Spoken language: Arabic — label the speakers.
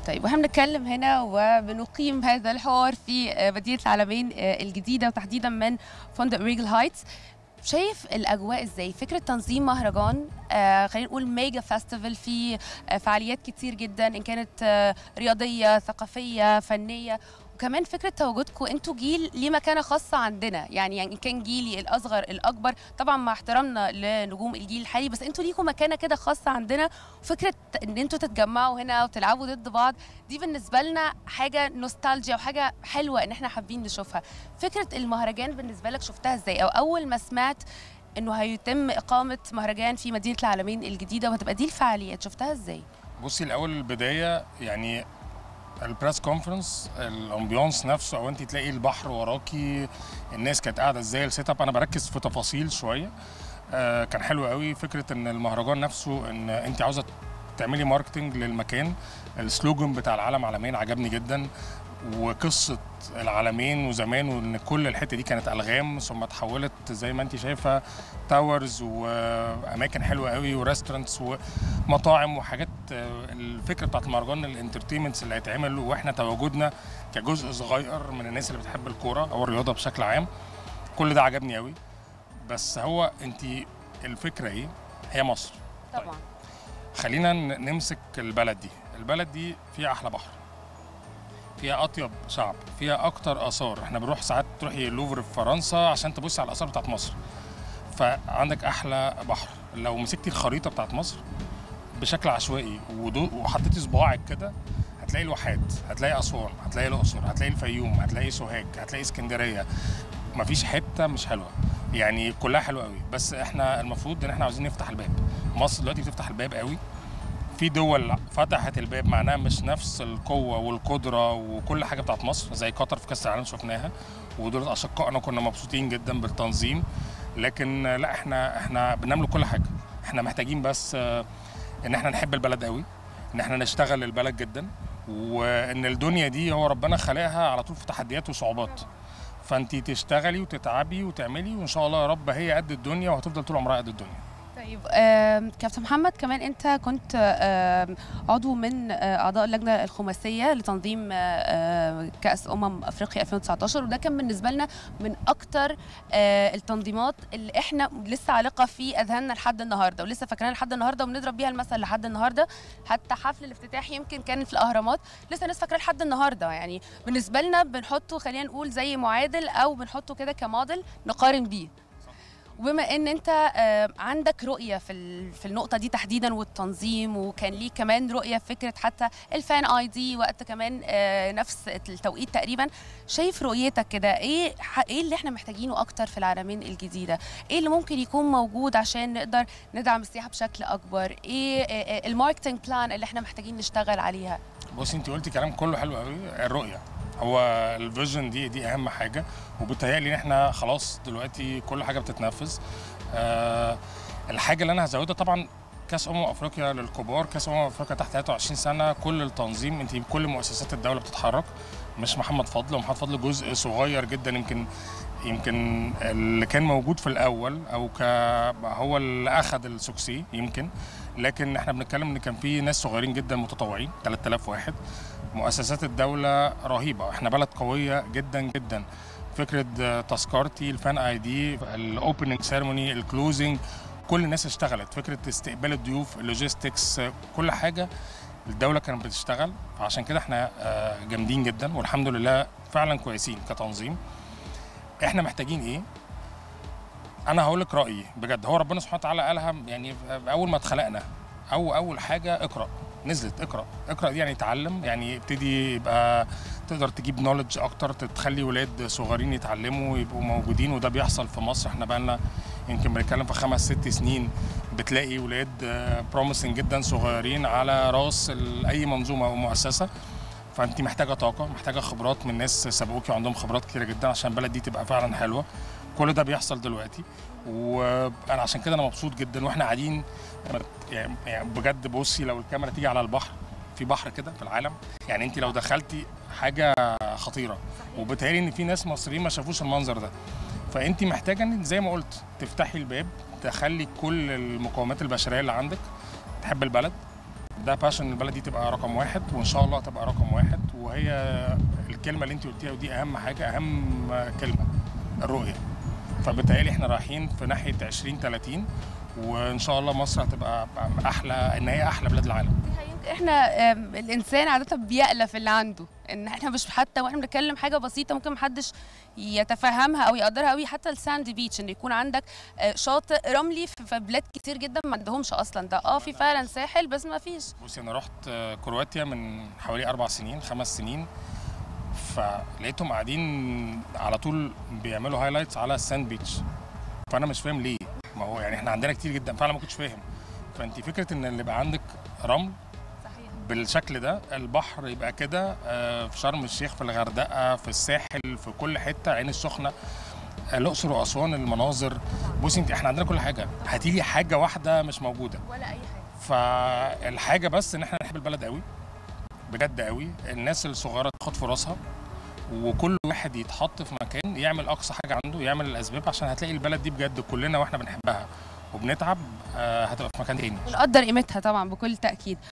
Speaker 1: طيب واحنا بنتكلم هنا وبنقيم هذا الحوار في مدينة العلمين الجديدة، وتحديدا من فندق ريجل هايتس، شايف الاجواء ازاي؟ فكره تنظيم مهرجان خلينا نقول ميجا فيستيفال في فعاليات كتير جدا، ان كانت رياضيه، ثقافيه، فنيه، وكمان فكره تواجدكم انتوا جيل ليه مكانه خاصه عندنا، يعني ان كان جيلي الاصغر الاكبر طبعا مع احترامنا لنجوم الجيل الحالي، بس انتوا ليكم مكانه كده خاصه عندنا. وفكره ان انتوا تتجمعوا هنا وتلعبوا ضد بعض دي بالنسبه لنا حاجه نوستالجيا وحاجه حلوه ان احنا حابين نشوفها. فكره المهرجان بالنسبه لك شفتها ازاي؟ او اول ما سمعت انه هيتم اقامه مهرجان في مدينه العلمين الجديده وهتبقى دي الفعاليات، شفتها ازاي؟
Speaker 2: بصي الاول البدايه يعني البريس كونفرنس، الامبيونس نفسه، او انت تلاقي البحر وراكي، الناس كانت قاعده ازاي، السيت اب، انا بركز في تفاصيل شويه. كان حلو قوي فكره ان المهرجان نفسه، ان انت عاوزه تعملي ماركتنج للمكان. السلوجن بتاع العلم عالمين عجبني جدا، وقصه العالمين وزمان، وان كل الحته دي كانت الغام ثم اتحولت زي ما انت شايفه تاورز واماكن حلوه قوي وريستورانتس ومطاعم وحاجات. الفكره بتاعت المهرجان الانترتينمنتس اللي هيتعمل، واحنا تواجدنا كجزء صغير من الناس اللي بتحب الكوره او الرياضه بشكل عام، كل ده عجبني قوي. بس هو انت الفكره ايه؟ هي مصر
Speaker 1: طبعا.
Speaker 2: طيب. خلينا نمسك البلد دي. البلد دي فيها احلى بحر، فيها اطيب شعب، فيها اكتر اثار. احنا بنروح ساعات تروحي اللوفر في فرنسا عشان تبصي على الاثار بتاعت مصر. فعندك احلى بحر. لو مسكتي الخريطه بتاعت مصر بشكل عشوائي وحطيتي صباعك كده، هتلاقي الواحات، هتلاقي اسوان، هتلاقي الاقصر، هتلاقي الفيوم، هتلاقي سوهاج، هتلاقي اسكندريه. مفيش حته مش حلوه، يعني كلها حلوه قوي. بس احنا المفروض ان احنا عاوزين نفتح الباب. مصر دلوقتي بتفتح الباب قوي. في دول فتحت الباب معناها مش نفس القوه والقدره وكل حاجه بتاعت مصر، زي قطر في كاس العالم شفناها، ودول اشقائنا كنا مبسوطين جدا بالتنظيم. لكن لا، احنا بنملك كل حاجه. احنا محتاجين بس ان احنا نحب البلد قوي، ان احنا نشتغل البلد جدا، وان الدنيا دي هو ربنا خلقها على طول في تحديات وصعوبات. فانت تشتغلي وتتعبي وتعملي، وان شاء الله يا رب هي قد الدنيا وهتفضل طول عمرها قد الدنيا.
Speaker 1: طيب كابتن محمد، كمان انت كنت عضو من اعضاء اللجنه الخماسيه لتنظيم كاس افريقيا 2019، وده كان بالنسبه لنا من اكتر التنظيمات اللي احنا لسه عالقه في اذهاننا لحد النهارده، ولسه فاكرينها لحد النهارده، وبنضرب بيها المثل لحد النهارده. حتى حفل الافتتاح يمكن كان في الاهرامات، لسه الناس فاكراه لحد النهارده. يعني بالنسبه لنا بنحطه، خلينا نقول زي معادل، او بنحطه كده كموديل نقارن بيه. وبما ان انت عندك رؤيه في النقطه دي تحديدا والتنظيم، وكان ليك كمان رؤيه في فكره حتى الفان اي دي وقت كمان نفس التوقيت تقريبا، شايف رؤيتك كده ايه اللي احنا محتاجينه اكتر في العلمين الجديده؟ ايه اللي ممكن يكون موجود عشان نقدر ندعم السياحه بشكل اكبر؟ ايه الماركتنج بلان اللي احنا محتاجين نشتغل عليها؟
Speaker 2: بصي انت قلتي كلام كله حلو قوي. الرؤيه، هو الفيجن دي اهم حاجه، وبالتهيألي ان احنا خلاص دلوقتي كل حاجه بتتنفذ. الحاجه اللي انا هزودها طبعا كاس افريقيا للكبار، كاس افريقيا تحت 23 سنه، كل التنظيم، انت كل مؤسسات الدوله بتتحرك، مش محمد فضل. ومحمد فضل جزء صغير جدا، يمكن اللي كان موجود في الاول، او هو اللي اخذ السوكسي يمكن. لكن احنا بنتكلم ان كان في ناس صغيرين جدا متطوعين، 3000 واحد. مؤسسات الدوله رهيبه، احنا بلد قويه جدا جدا. فكره تذكرتي، الفان اي دي، الاوبننج سيرموني، الكلوزنج، كل الناس اشتغلت. فكره استقبال الضيوف، اللوجيستكس، كل حاجه الدوله كانت بتشتغل. فعشان كده احنا جامدين جدا، والحمد لله فعلا كويسين كتنظيم. احنا محتاجين ايه؟ انا هقول لك رايي بجد. هو ربنا سبحانه وتعالى قالها يعني اول ما اتخلقنا، اول حاجه اقرا نزلت. اقرا دي يعني اتعلم، يعني ابتدي يبقى تقدر تجيب نوليدج اكتر، تخلي ولاد صغيرين يتعلموا ويبقوا موجودين. وده بيحصل في مصر. احنا بقى لنا يمكن بنتكلم في 5-6 سنين بتلاقي ولاد بروميسنج جدا صغيرين على راس اي منظومه او مؤسسه. فانت محتاجه طاقه، محتاجه خبرات من ناس سبقوكي وعندهم خبرات كتيره جدا عشان البلد دي تبقى فعلا حلوه. كل ده بيحصل دلوقتي، وانا عشان كده انا مبسوط جدا. واحنا قاعدين يعني بجد، بصي لو الكاميرا تيجي على البحر، في بحر كده في العالم، يعني انت لو دخلتي حاجه خطيره. وبتهيألي ان في ناس مصريين ما شافوش المنظر ده. فانت محتاجه ان زي ما قلت تفتحي الباب، تخلي كل المقومات البشريه اللي عندك، تحب البلد، ده باشن البلد دي تبقى رقم واحد، وان شاء الله تبقى رقم واحد. وهي الكلمه اللي انت قلتيها ودي اهم حاجه، اهم كلمه، الرؤيه. فبالتالي احنا رايحين في ناحيه 2030، وان شاء الله مصر هتبقى احلى، ان هي احلى بلاد العالم.
Speaker 1: احنا الانسان عاده بيألف اللي عنده، ان احنا مش حتى واحنا بنتكلم حاجه بسيطه ممكن محدش يتفهمها او يقدرها قوي، حتى الساند بيتش ان يكون عندك شاطئ رملي في بلاد كتير جدا ما عندهمش اصلا ده. في فعلا ساحل بس ما فيش.
Speaker 2: بصي انا رحت كرواتيا من حوالي 4 سنين 5 سنين، فلقيتهم قاعدين على طول بيعملوا هايلايتس على الساند بيتش، فانا مش فاهم ليه. ما هو يعني احنا عندنا كتير جدا، فعلا ما كنتش فاهم. فانت فكره ان اللي يبقى عندك رمل بالشكل ده، البحر يبقى كده، في شرم الشيخ، في الغردقه، في الساحل، في كل حته، عين السخنه، الاقصر واسوان، المناظر. بصي انت احنا عندنا كل حاجه، هاتي لي حاجه واحده مش موجوده
Speaker 1: ولا اي حاجه.
Speaker 2: فالحاجه بس ان احنا نحب البلد قوي بجد قوي، الناس الصغيره تاخد فرصها، وكل واحد يتحط في مكان يعمل اقصى حاجه عنده، يعمل الاسباب، عشان هتلاقي البلد دي بجد كلنا واحنا بنحبها وبنتعب هتبقى في مكان تاني.
Speaker 1: نقدر قيمتها طبعا بكل تاكيد.